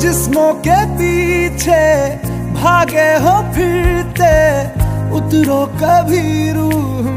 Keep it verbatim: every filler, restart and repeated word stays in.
जिस्मों के पीछे भागे हो फिरते, उतरो कभी रूह